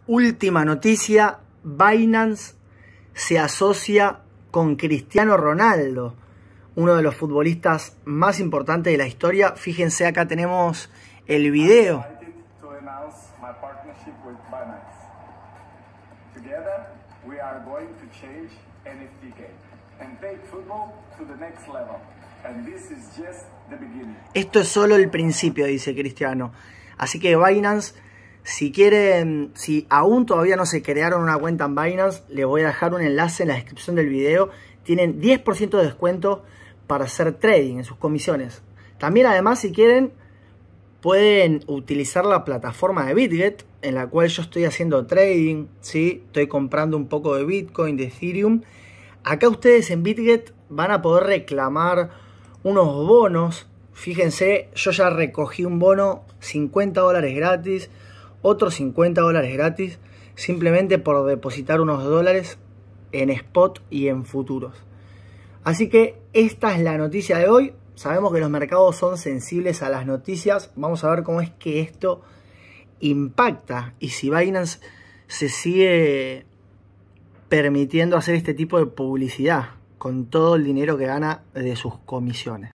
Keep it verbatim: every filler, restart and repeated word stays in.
Última noticia, Binance se asocia con Cristiano Ronaldo, uno de los futbolistas más importantes de la historia. Fíjense, acá tenemos el video. Esto es solo el principio, dice Cristiano. Así que Binance, si quieren, si aún todavía no se crearon una cuenta en Binance, les voy a dejar un enlace en la descripción del video. Tienen diez por ciento de descuento para hacer trading en sus comisiones. También, además, si quieren, pueden utilizar la plataforma de BitGet, en la cual yo estoy haciendo trading, ¿sí? Estoy comprando un poco de Bitcoin, de Ethereum. Acá ustedes en BitGet van a poder reclamar unos bonos. Fíjense, yo ya recogí un bono cincuenta dólares gratis, otros cincuenta dólares gratis, simplemente por depositar unos dólares en spot y en futuros. Así que esta es la noticia de hoy. Sabemos que los mercados son sensibles a las noticias. Vamos a ver cómo es que esto impacta y si Binance se sigue permitiendo hacer este tipo de publicidad con todo el dinero que gana de sus comisiones.